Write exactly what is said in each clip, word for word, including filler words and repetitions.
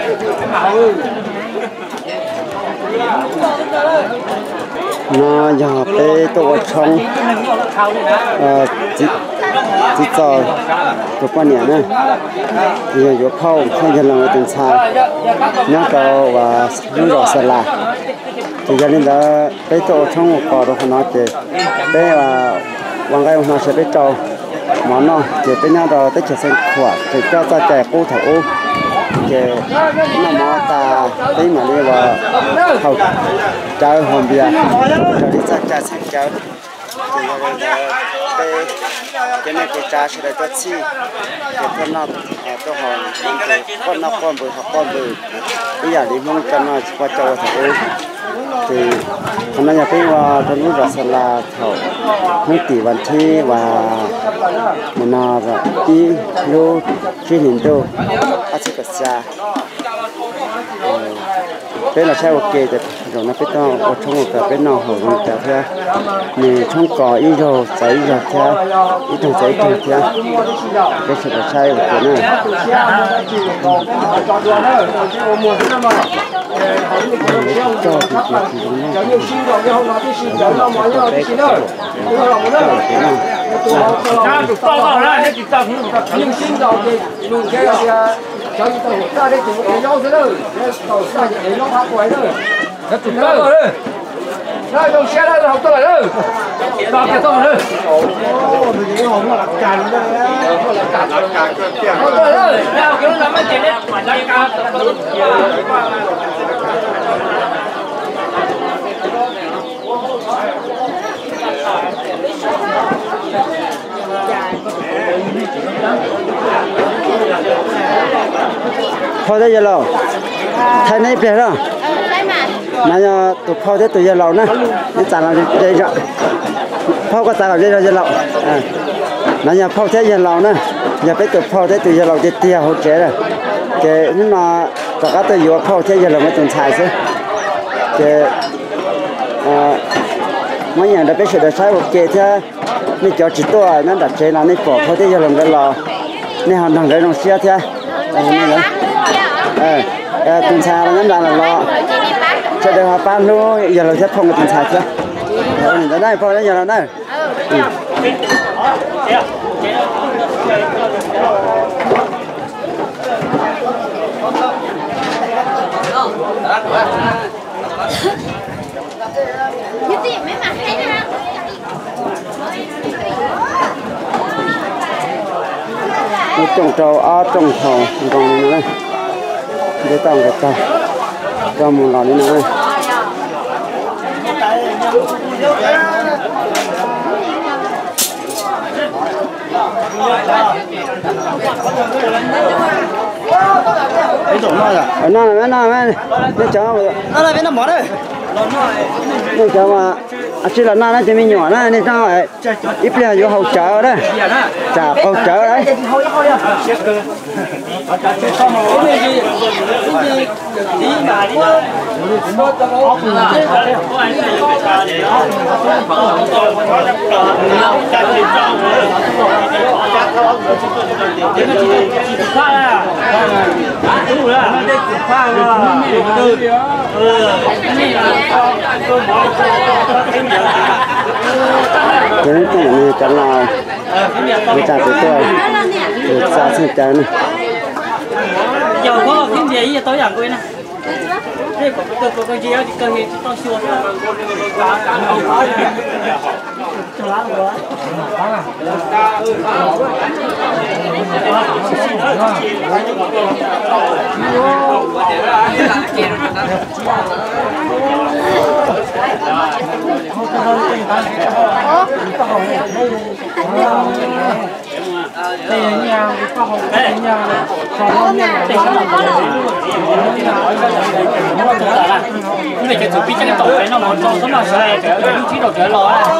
nó giờ bé tổ trong chỉ chỉ cho tổ quan niệm này giờ giờ khâu không giờ làm từng xa nhớ cầu và những đồ sạch là thì cho nên là bé tổ trong một cò đó nó chỉ bé là bằng cái nó sẽ bé trâu món nó chỉ bé nhau đó tới chỉ sinh khỏe thì cho ta trẻ cô thầu thì nó mà ta thấy mà đi vào thầu chơi hồn bia rồi đi ra chơi sang chơi thì cái cái này cái trà sẽ cho chi cái con nó tôi hỏi con nó con bự hoặc con bự bây giờ đi mong cho nó qua châu thầu thì hôm nay nhà cáiว่าตอนนี้เราสละเขาทั้งตีวันที่ว่ามันน่าจะอีรู้ที่เห็นดูอาชีพเสียเป็นเราใช้โอเคแต่เราไม่ต้องอดทนกับเป็นนอหัวมันแต่เพื่อมีช่องก่ออีโรใส่อีโรเท่าอีตรงใส่ตรงเท่าเป็นสุดใช้โอเคนะจอดที่ที่นี่有没有新的？然后拿去新的，那马上去新的，对吧？我那，那就报告了，那就照片，用新的给录这个些，小鱼豆，那你就也要是了，那豆那就也要他过来了，那就到了，那用现在的好多了，到这到了，哦，你好嘛，干的，干干干干，好多了，那我给咱们姐姐买来干，phao thế giờ lâu, thay này biết không? Nãy giờ tụi phao thế tụi giờ lâu nè, đi trả lại đây rồi, phao có trả lại đây rồi giờ lâu, nãy giờ phao thế giờ lâu nè, giờ bây tụi phao thế tụi giờ lâu thì tiêu hỗ trợ rồi, cái nhưng mà tất cả tụi giờ phao thế giờ lâu mới tuần xài chứ, cái mấy nhà đã biết sự đã sai ok thế, mình cho chỉ tôi nó đặt chế là nó bỏ phao thế giờ lâu cái lò, nên họ thằng cái nó xia thế, ờ, tuần xài là nhóm là lò. Cho được họ bán luôn, giờ là sẽ không có tiền xài chưa? Ở đây, phao đây giờ là đây. Trồng trâu ở trồng thầu trồng này để trồng cái trâu cho một lò như này cái chỗ nào à? Ở nào này, nào này, cái chỗ nào? Nó là bên nào mỏ đây? Cái chỗ mà, à chỉ là nào nó chỉ mình nhỏ này, nên sao vậy? Ít là vô hậu chợ đấy, chả hậu chợ đấy. Cái này cái nào người ta tự tôi người ta sẽ chơi này giờ có phim gì vậy tối dạng quên nè đây có có có cái gì đó cơ hiện to xua tiền nhà có hồng tiền nhà còn nhà tiền cái này cái chủ biết cái tổ cái nó mòn trong số nào sẽ cái cái chí độ cái lò này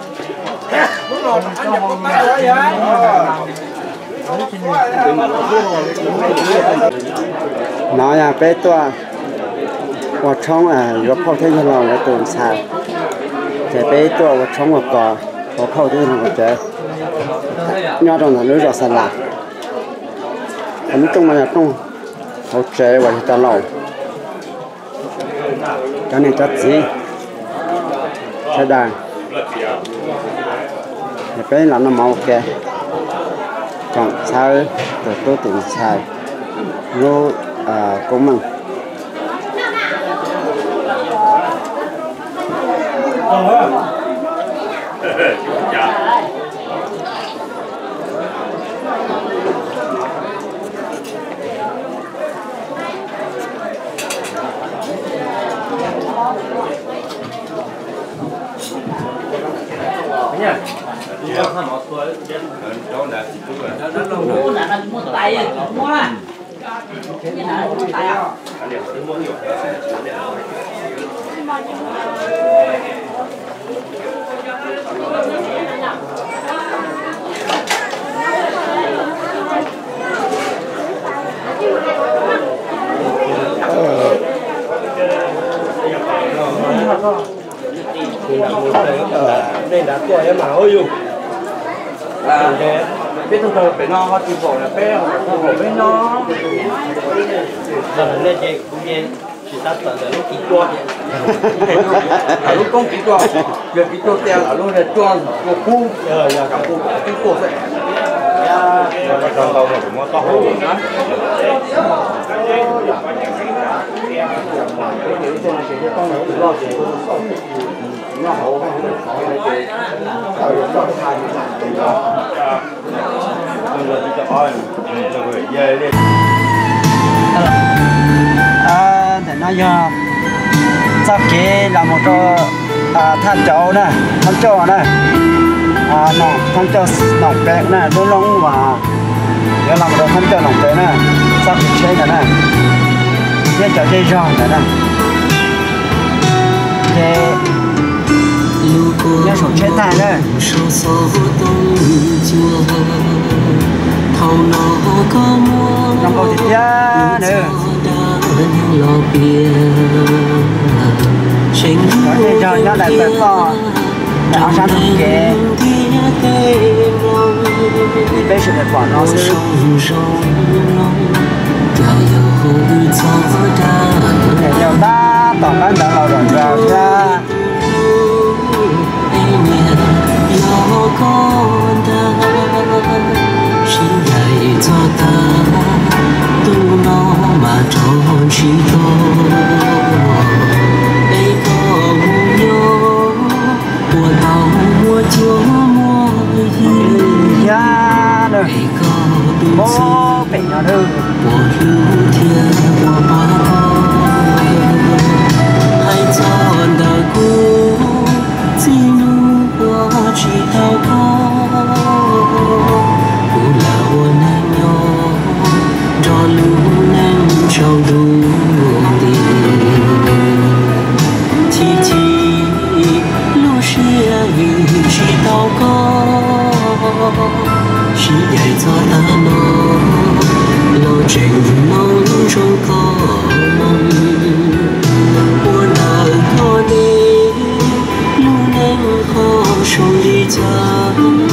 nó là bé tua ở trong à có phao thế cho lòng là tồn xào cái bé tua ở trong một cò có phao thế là cái nhau trong là núi rò sạt lạc ở núi trong mà là trong hỗ trợ và cho lâu cho nên chất gì sẽ đàn thì cái làm nó màu kè còn sao từ tôi tìm xài ngô à cũng mừng đây là tuổi em mà ơi dù là biết thông thường phải no họ chịu khổ là bé họ khổ với nó giờ lên chơi cũng như chỉ ta tưởng là lúc kỹ thuật là lúc công kỹ thuật việc kỹ thuật theo là lúc là tròn của khu ờ là cả khu cái cổ vậy nó tròn đâu mà cũng to hơn nữa à để nói cho sau khi là một cái à, than chỗ này than chỗ này à nó than chỗ nòng bé này đôi lông và nhớ làm một than chỗ nòng bé này sau khi chơi này này nhớ chỗ chơi giòn này này nhớ số chơi tài này trong câu thì giá nữa có thể cho nó lại phải có đảo sáng thực kế thì bây giờ phải bỏ nó sư để nhiều ta tổng ban đã lâu rồi vào ra cho ta tu nó mà tròn chỉ có đây có nhau của tàu mua chúa mua gì ya rồi đây có tu bố bị nó đưa của lưu thiên của ba hay cho đời cũ chỉ nu của chỉ tao có trong đúng đi thì thì lúc xưa vì chỉ tao có chỉ dạy cho ta nó lo chuyện mong trong có mong buồn đời có đi lúc nên khó sống đi cha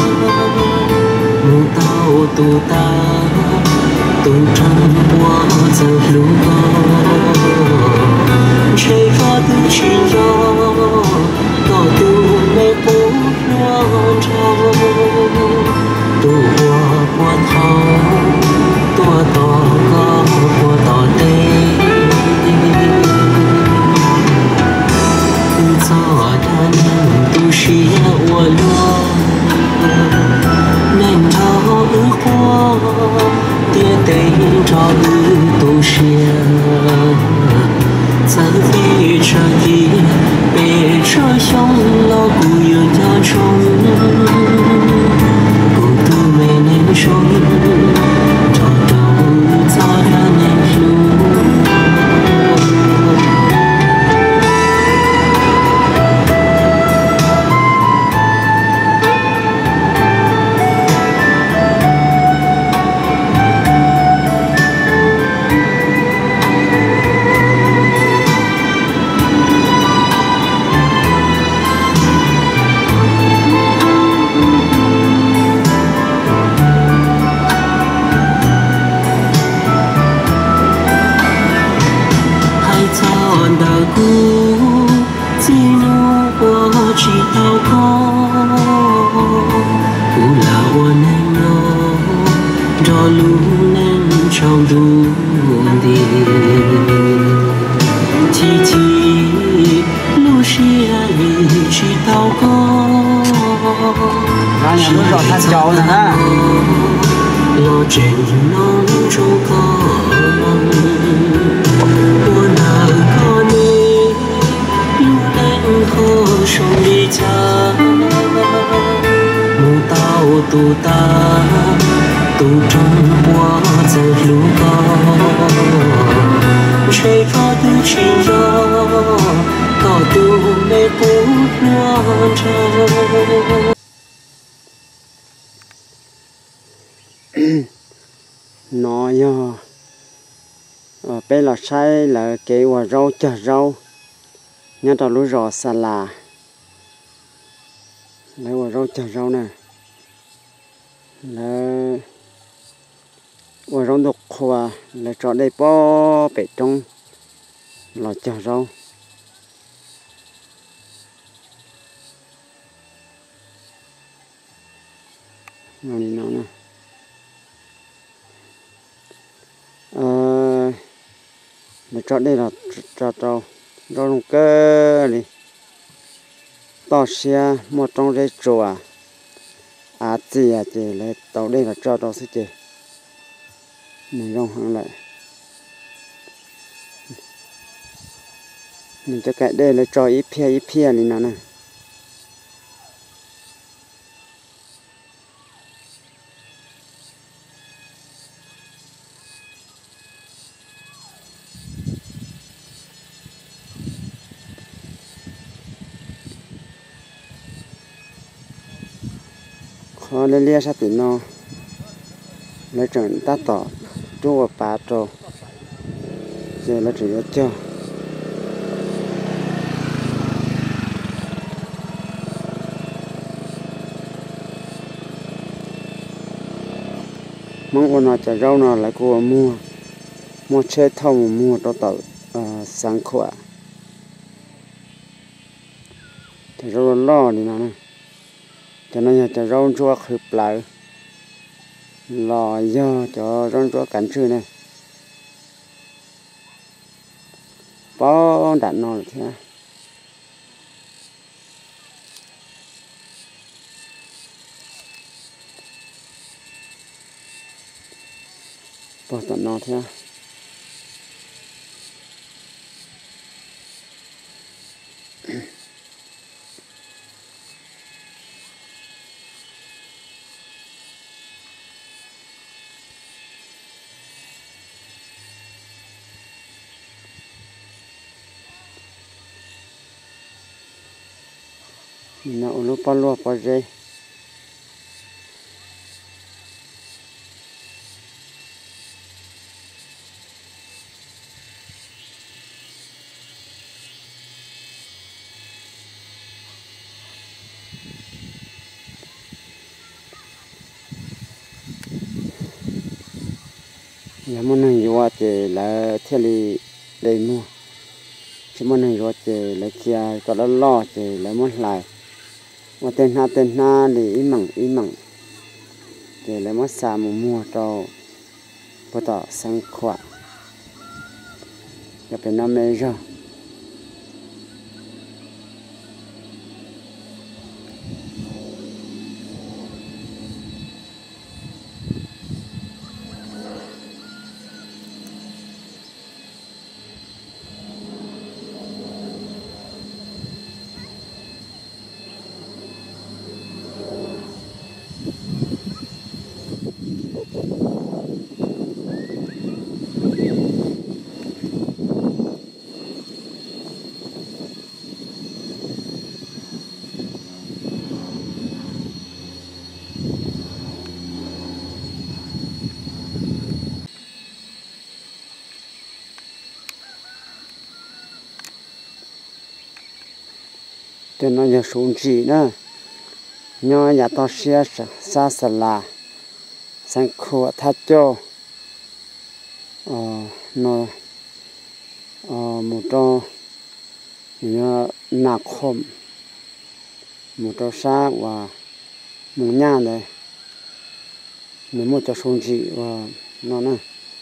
muốn tao tu ta tuần trăng qua giờ lúc chơi có tự chỉ do có tu mê bố loan trâu tu qua qua thao tua to có qua to tê cứ cho ta nên tu sĩ qua loa nên thao ước qua tia tình cho ư tu xia giờ vì cho gì bề cho sống lo cụ yêu cho chúng cụ tu mê nên sống cho đâu cho ra nên luôn còn đau cũ chỉ nu qua chỉ đau có cũ là quan em nó cho luôn em trong đúng đi chỉ chỉ lúc xưa vì chỉ đau có nó nhà nó rõ thanh cháu nè ha lo chuyện non trong con buồn nào con đi lúc em khó sống đi cha mù tao tu ta tu trong quá giờ lũ con chơi có tu chuyện đó có tu để cố loan trâu nó do ở bên là sai là cái quả rau chả rau nhớ tao lúa rau xà là lấy quả rau chả rau nè là quả rau đục khoa là cho đây po bể trong là chả rau nó đi nó nè để cho đây là cho trâu rau lông cơ đi to xe một trong đây chùa à gì à chị lấy tàu đây là cho trâu sẽ chị mình rong hàng lại mình cho cái đây là cho ít phe ít phe này nó nè khó lấy lia sát tỉnh nó lấy trận ta tỏ chua bà trâu giờ là chỉ cho mong con nào chả rau nào lại cô mua mua chơi thông mua cho tàu sáng khỏe thì rau lo thì nó này cho nên nhà chả rau chua khử lại lò do cho rau chua cảnh sư này có đạn nó thế bỏ tận nó thế nó lúc bao lâu bao giây nhà món này vừa thì là theo lý để mua chứ món này vừa thì là chia có đó lo thì là món lại mà tên ha tên ha thì ít mặn ít mặn thì là món xà mù mua cho bắt đầu sang khỏe cho bên nam mê rồi cho nó giờ xuống chỉ nữa nhỏ nhà to xe xa xa là sang khua thắt cho ờ nó ờ một trò nhớ nạc khom một trâu sa và một nhà này nếu một cho xuống chị và nó nè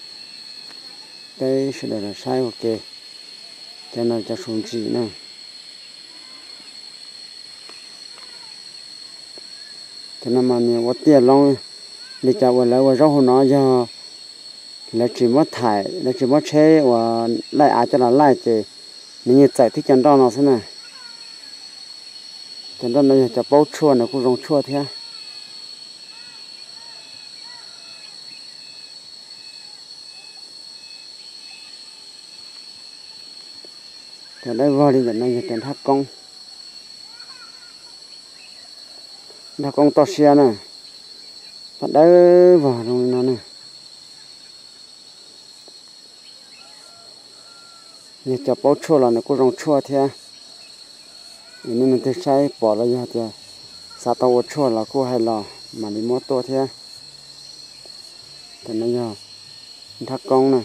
cái sự là sai ok cho nên cho xuống chị nè cho nên mà nhiều có tiền long đi chào vào lại và rau hồ nó giờ là chỉ mất thải là chỉ mất chế và lại ai cho là lại thì nếu như giải thích chân đó nó thế này chân đó nó cho bao chua nó cũng rong chua thế cho đây vào đi là nó như chân tháp công tháp công to xe này bắt đấy vào trong nó này như cho bao chua là nó cũng rong chua thế nên mình thấy sai bỏ ra như thế sao tao chua là cũng hay là mà đi mua to thế thì nó giờ thác công này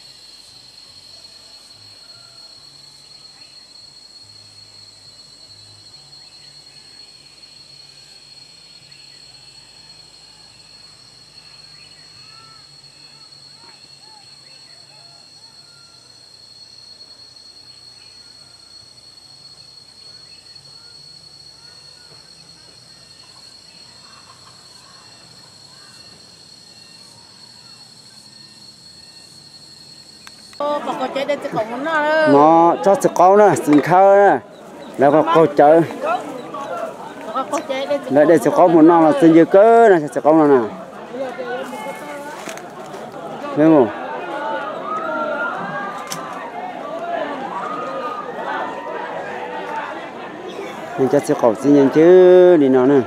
nó cho sự câu nữa xin khơi nữaแล้วก็câu chơi lấy để sự câu một non là xin dư cơ này sự câu nào nè thấy không nên cho sự câu xin nhận chứ đi nó nè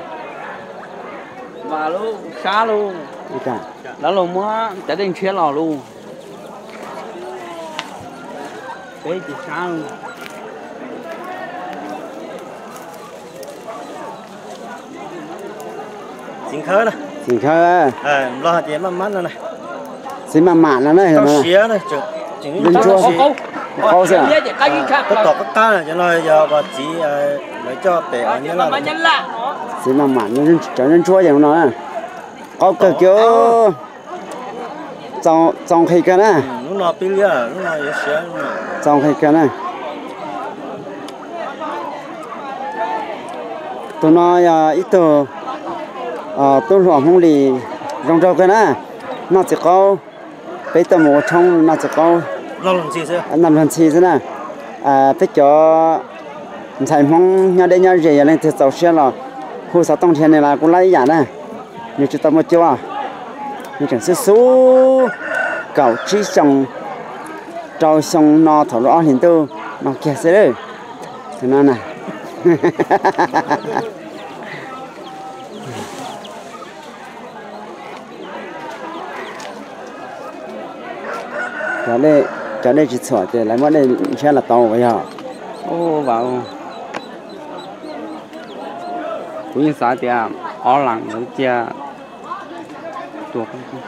và luôn xa luôn đó là mua trái đinh chia lò luôn cái chỉ xa luôn xin khơi nè xin khơi à lo chuyện mà mát nữa này xin mà mạn nó này tao xía này chừng chừng đừng chua câu gì à tất cả các cá này cho nó giờ và chỉ lấy cho bé anh nhớ là xin mà mạn nó trở nên chua vậy nó nè có cơ kiểu trong trong khi cái này lúc nào pin lia lúc nào yếu xía lúc nào trong khi cái này tụi nó ít từ tôi làm không lì trong trong cái này nó chỉ có bây giờ một trong nó chỉ có năm lần chi chứ năm lần chi thế này à bây giờ thầy mong nhà đây nhà gì lên thì tàu xe là khu sáu tông thiên này là cũng lấy giả này như chúng ta mới chưa như chẳng số số cậu chỉ xong trâu xong nó thổi rõ hiện tư nó kia sẽ đấy thế nào này cho đây cho đây chỉ sửa thì lại mất đây xe là tàu vậy hả ô vào cũng sao thì ở làng nó chia tuột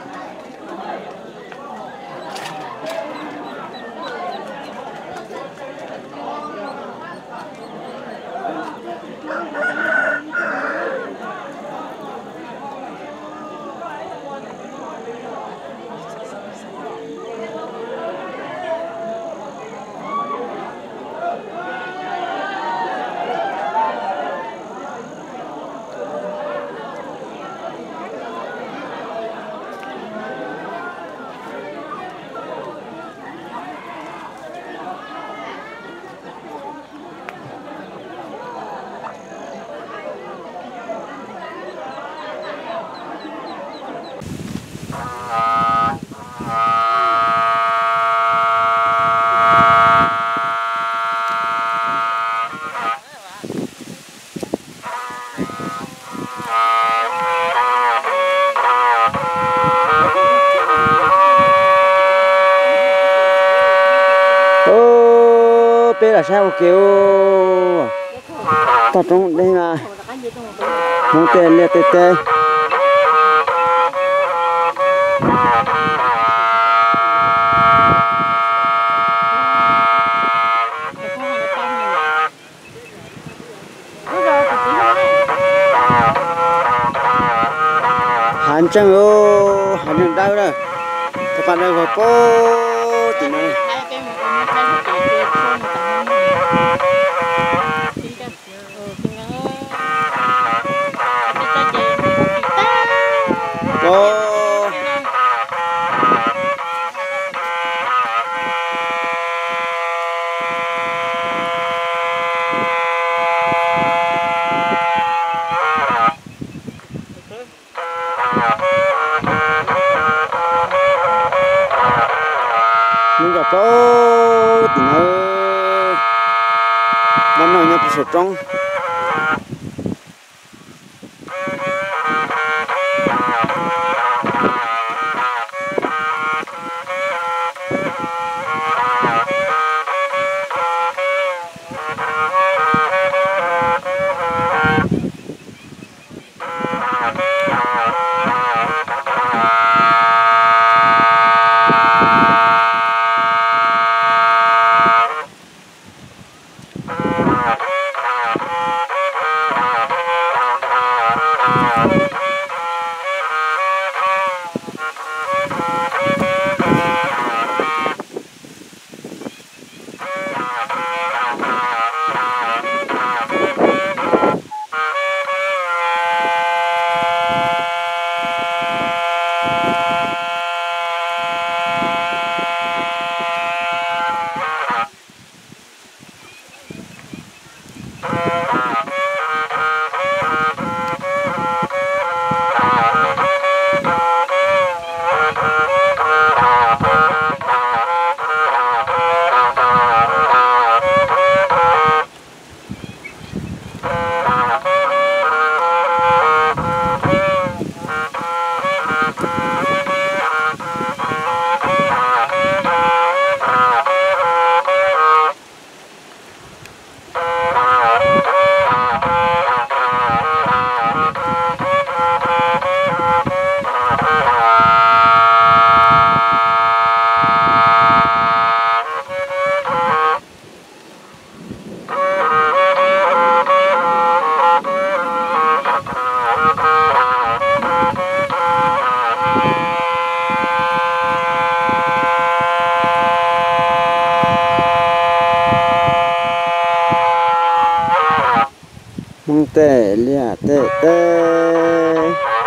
bé là sao kiểu tao trong đây mà muốn tên liệt tê tê chẳng ô hành đường đau đó các bạn ơi vào phố thì này cô nhưng mà có thì nó năm nào nhập sụt trong mong tệ lia tệ tệ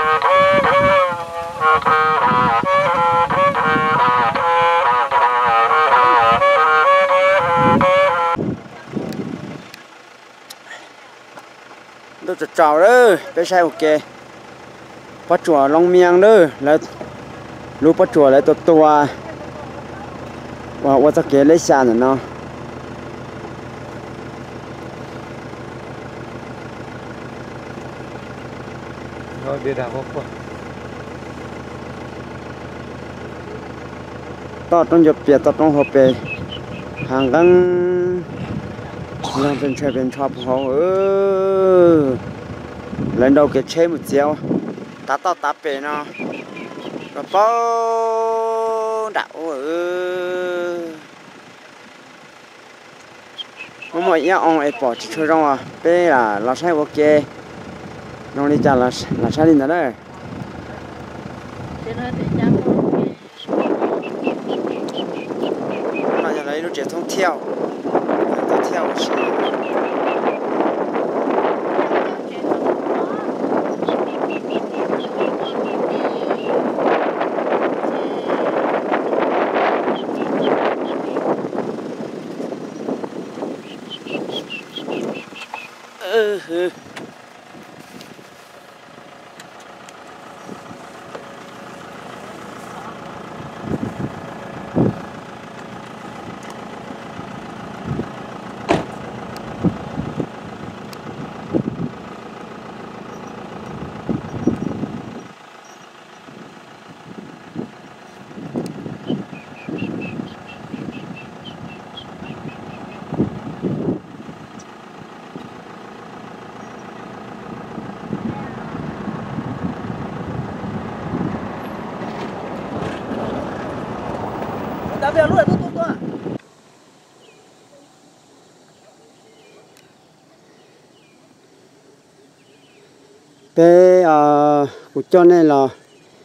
đâu chào chào đó bé sai ok bắt chùa long miang đó là lúc bắt chùa lại tổ tua và và cái kế lấy sàn rồi nó nó đi đào hốc quá to trong dọc bìa to trong hộp bìa hàng găng làm bên chơi bên chọc họ ơ lần đầu cái chơi một chiều tá to tá bể nó rồi bao đạo ơ không mọi nhà ông ấy bỏ chỉ chơi rong à bé là nó sai ok nó đi chả là là sai đi nữa đấy nó giờ lấy nó chỉ thông theo thông theo ừ bây giờ lúc này tôi tôi tôi bé à của cho nên là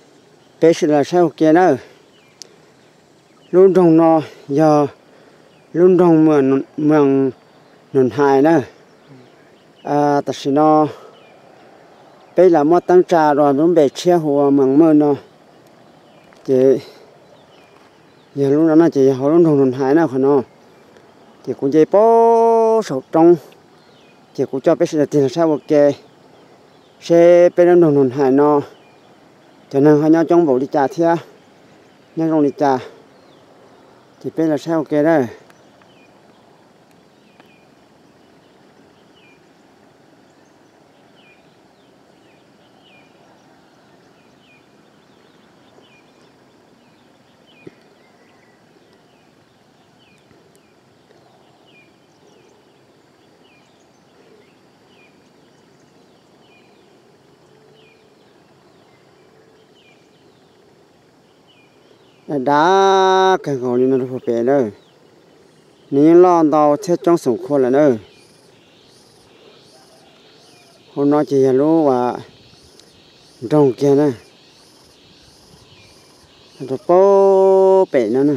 bé sẽ là sao kia nữa luôn trong nó giờ luôn trong mường mường nền hài nữa à ta xin nó bé là một tăng trà rồi nó bé chia hồ mường mơ nó chị giờ lúc đó nó chỉ họ luôn trong nền hài nào phải nó chị cũng chỉ bó sầu trong chị cũng cho bé sẽ là tiền là sao ok xe bé trong nền hài nó cho nên họ nhau trong bộ đi trà thia nhau trong đi trà thì bé là sao ok đó đá cái gò này nó phải bể nữa nếu lo tàu thiết trong sủng khô là nữa hôm nay chỉ là lúc và trồng kia này rồi bó bể nó nè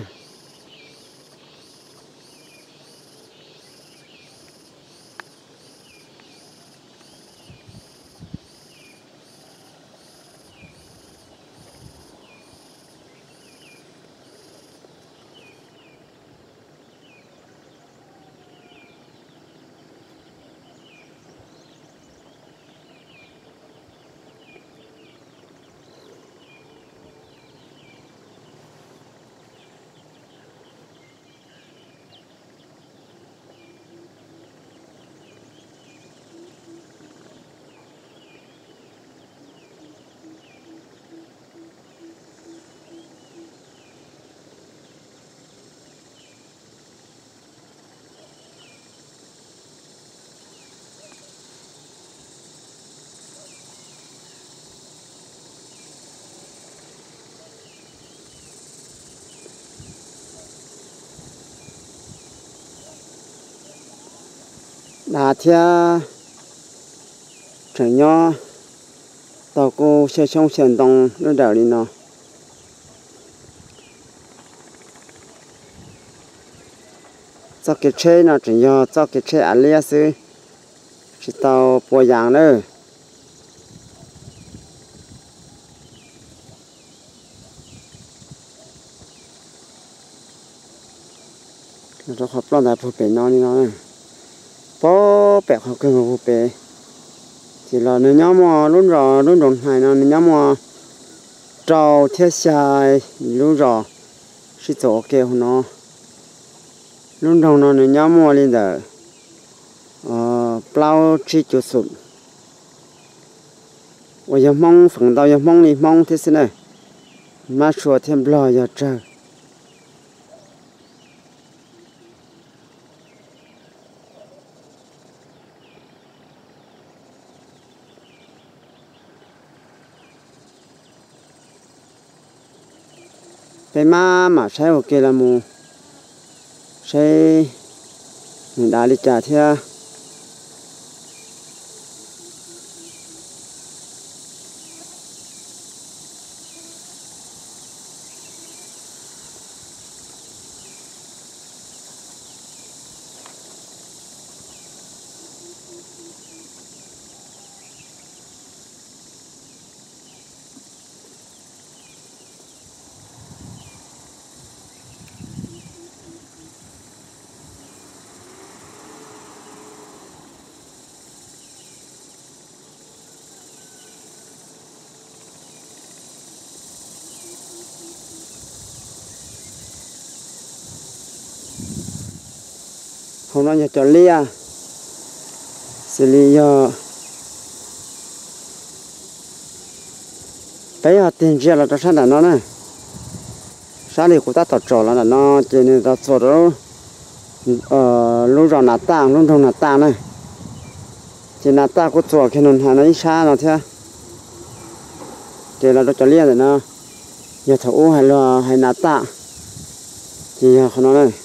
đá thia chẳng nho tàu cô xe trong sườn đồng nó đảo đi nó cho cái xe nó chẳng nho cho cái xe ăn lia sư chỉ tàu bò giang nữa nó học lo lại phụ bể nó đi nó bó bẹ học cái phụ bể chỉ là nếu nhóm mà luôn rồi luôn rồi hay nó nếu nhóm mà trâu thiết xài luôn rồi chỉ chỗ kia nó luôn rồi nó nếu nhóm mà lên giờ ờ bao chi chủ sụp bây giờ mong phần đầu giờ mong đi mong thế này mà sửa thêm lo giờ trời cái má mà sai ok là mù sai mình đã đi trả theo hôm nay cho lia xử lý giờ bây giờ tiền chia là cho sao là nó này sao thì cũng ta tập trò là nó cho nên ta trò đó ờ lúc rồi nát tang lúc rồi nát tang này chỉ nát tang cũng trò khi nó hàng nó xa nó theo thì là cho lia rồi nó giờ thấu hay là hay nát tang thì không nó này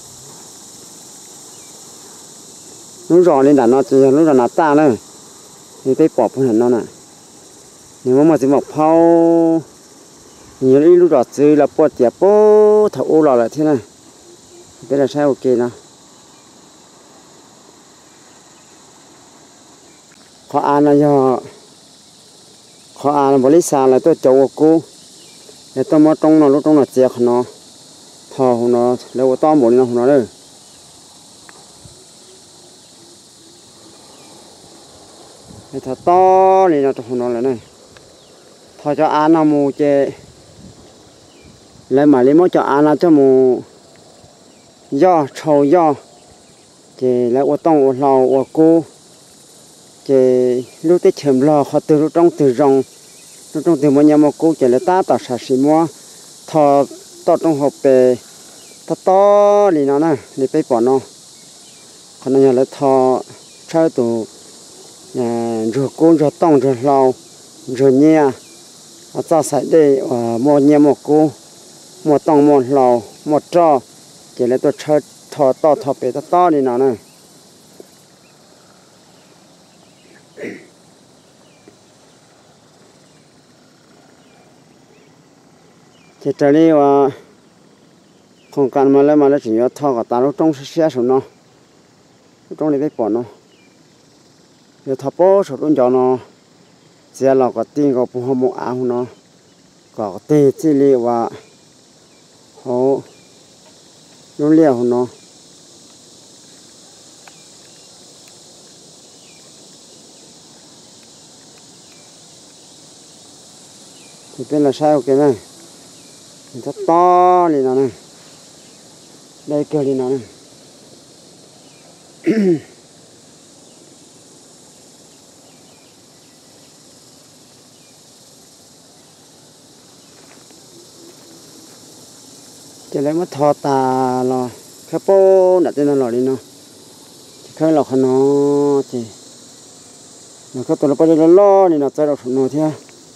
lúc rồi lên là nó chỉ lúc là nát ta này thì tới bỏ phần hẳn nó nè nếu mà chỉ một phao nhiều lúc đó chơi là bỏ tiệp bỏ thầu ô lò lại thế này bây là sao ok nào khó ăn là do khó ăn là bỏ lý xa là tôi chầu cô để tôi mua trong nó lúc trong nó chẹt nó thò nó đâu có to một nó nó đây để thò to này nó trong nó lại này thò cho ăn nó mù chè lấy mà lấy mỗi cho ăn nó cho mù do trâu do chè lấy ô tông ô lò ô cô chè lúc tết chìm lò họ từ lúc trong từ rong lúc trong từ mỗi nhà một cô chè lấy ta tạo sản xí mua thò to trong hộp bề to to thì nó nè để bay bỏ nó còn nó nhà lấy thò chơi tụ rồi cô rồi tông rồi lò rồi nhia ở cho sạch đây một nhà một cô một tông một lò một trò chỉ lấy tôi chơi thò to thò bề to to thì nó nè thì trở đi và không cần mà lấy mà lấy chỉ nhớ thò cả ta lúc trong xe số nó lúc trong này cái bỏ nó giờ thò bó số trong gió nó xe là có tiền có phù hợp một áo nó có tiền chỉ li và họ nó liều nó thì bên là sao cái này rất to đi nó này đây kêu đi nó này chỉ lấy mất thò tà là cái bô đặt tên nó lò đi nó cái lò khăn nó thì nó có tụi nó bao giờ nó lo thì nó chơi được nó thế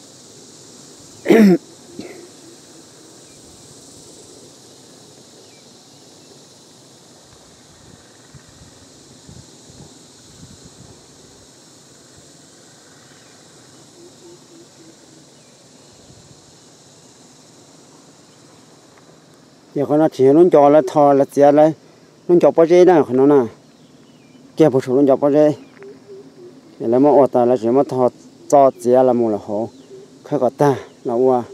giờ con nó chỉ nó cho là thò là chia lại nó cho bao nhiêu đó nó nè kia một số nó cho bao nhiêu giờ là mà ở ta là chỉ mà thò cho chia là một là hồ khai cả ta là qua